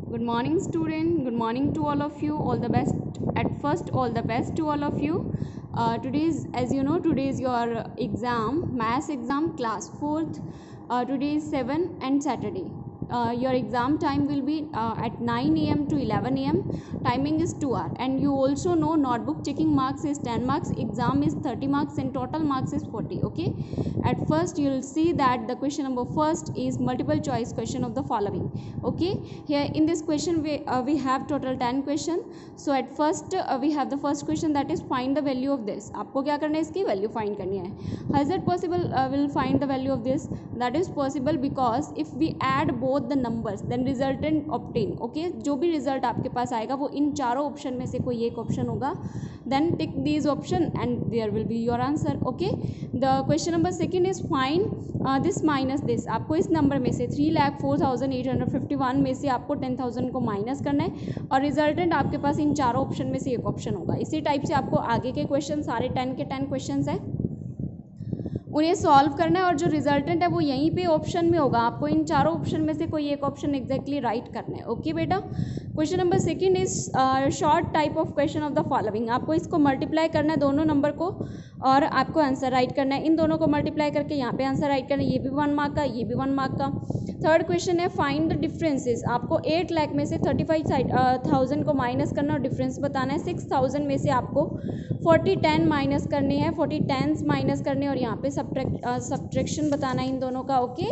Good morning, student. Good morning to all of you. All the best. At first, all the best to all of you. As you know, today is your exam, maths exam, class 4th. Today is 7 and Saturday. Your exam time will be at 9 a.m. to 11 a.m. Timing is 2 hours. And you also know notebook checking marks is 10 marks. Exam is 30 marks and total marks is 40. Okay. At first, you will see that the question number first is multiple choice question of the following. Okay. Here in this question we have total 10 question. So at first we have the first question, that is find the value of this. आपको क्या करना है, इसकी value find करनी है. Is it possible will find the value of this? That is possible because if we add both the numbers then resultant obtain. Okay, जो भी result आपके पास आएगा वो इन चारों ऑप्शन में से कोई एक ऑप्शन होगा. Then tick these option and there will be your answer. Okay, the question number second is find this minus this. आपको इस नंबर में से 3,04,851 में से आपको 10,000 को माइनस करना है और रिजल्टेंट आपके पास इन चारों ऑप्शन में से एक ऑप्शन होगा. इसी टाइप से आपको आगे के क्वेश्चन सारे 10 के 10 क्वेश्चन है, उन्हें सॉल्व करना है और जो रिजल्टेंट है वो यहीं पे ऑप्शन में होगा. आपको इन चारों ऑप्शन में से कोई एक ऑप्शन एग्जैक्टली राइट करना है. ओके बेटा. Question number second is short type of question of the following. आपको इसको मल्टीप्लाई करना है दोनों नंबर को और आपको आंसर राइट करना है. इन दोनों को मल्टीप्लाई करके यहाँ पे आंसर राइट करना है. ये भी 1 मार्क का, ये भी 1 मार्क का. थर्ड क्वेश्चन है फाइंड द डिफरेंसेस. आपको 8 लाख में से 35,000 को माइनस करना और डिफरेंस बताना है. 6,000 में से आपको 40 10 माइनस करने हैं, 40 10 माइनस करने और यहाँ पे सब्ट्रैक्शन बताना है इन दोनों का. Okay.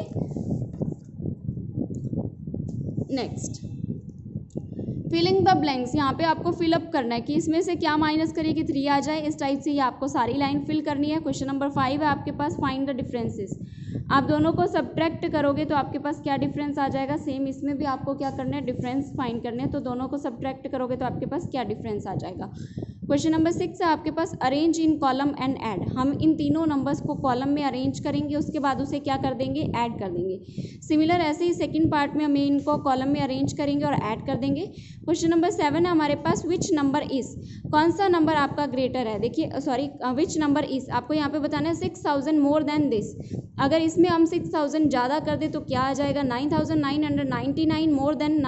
Next filling the blanks. यहाँ पे आपको फिलअप करना है कि इसमें से क्या माइनस करिए कि 3 आ जाए. इस टाइप से ये आपको सारी लाइन फिल करनी है. क्वेश्चन नंबर 5 है आपके पास फाइंड द डिफरेंसेस. आप दोनों को सब्ट्रैक्ट करोगे तो आपके पास क्या डिफरेंस आ जाएगा. सेम इसमें भी आपको क्या करना है, डिफरेंस फाइंड करने हैं. तो दोनों को सब्ट्रैक्ट करोगे तो आपके पास क्या डिफरेंस आ जाएगा. क्वेश्चन नंबर 6 है आपके पास arrange in column and add. हम इन तीनों नंबर्स को कॉलम में अरेंज करेंगे, उसके बाद उसे क्या कर देंगे, ऐड कर देंगे. सिमिलर ऐसे ही सेकंड पार्ट में हमें इनको कॉलम में अरेंज करेंगे और ऐड कर देंगे. क्वेश्चन नंबर 7 है हमारे पास विच नंबर इज. कौन सा नंबर आपका ग्रेटर है. देखिए सॉरी, विच नंबर इज आपको यहाँ पे बताना है 6,000 मोर देन दिस. अगर इसमें हम 6,000 ज़्यादा कर दे तो क्या आ जाएगा, 9,999 मोर देन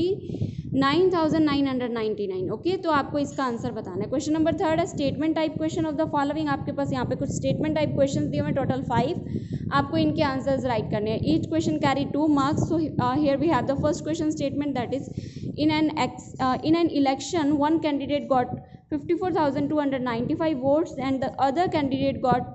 9,999. ओके, तो आपको इसका आंसर बताना है. क्वेश्चन नंबर 3 है statement type question of the following. आपके पास यहाँ पे कुछ स्टेटमेंट टाइप क्वेश्चन दिए हुए टोटल 5. आपको इनके आंसर्स राइट करने हैं. Each question carry 2 marks. So here we have the first question statement, that is in an election one candidate got 54,295 votes and the other candidate got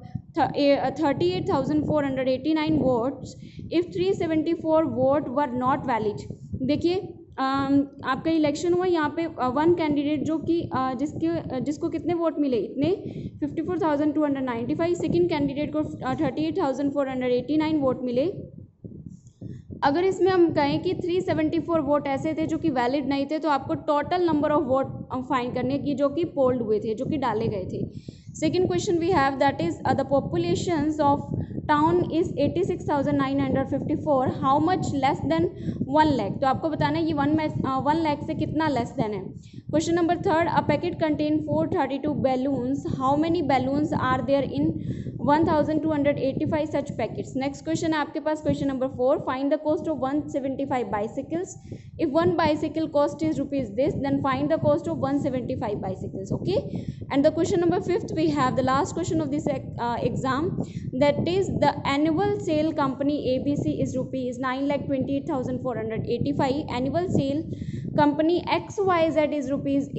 38,489 votes if 374 vote were not valid. देखिए आपका election हुआ, यहाँ पे one candidate जो कि जिसको कितने vote मिले, इतने 54,295. सेकेंड कैंडिडेट को 38,489 वोट मिले. अगर इसमें हम कहें कि 374 वोट ऐसे थे जो कि वैलिड नहीं थे, तो आपको total number of vote find करने की जो कि पोल्ड हुए थे, जो कि डाले गए थे. Second question we have that is the populations of town is 86,954. How much less than 1 lakh. तो आपको बताना है ये 1 लाख से कितना लेस देन है. Question number 3 a packet contain 432 balloons. How many balloons are there in 1,285 such packets. Next question है आपके पास question number 4 find the cost of 175 bicycles. If 1 bicycle cost is rupees this, then find the cost of 175 bicycles. Okay, and the question number 5th we have the last question of this exam, that is the annual sale company ABC is rupees 9,28,485. annual sale company XYZ is rupees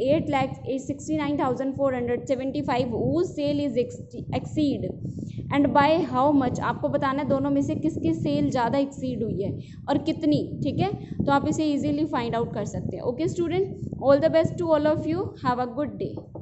8,69,475 whose sale is exceed and by how much. आपको बताना है दोनों में से किसकी cell ज़्यादा exceed हुई है और कितनी. ठीक है, तो आप इसे इजीली फाइंड आउट कर सकते हैं. Okay student, all the best to all of you. Have a good day.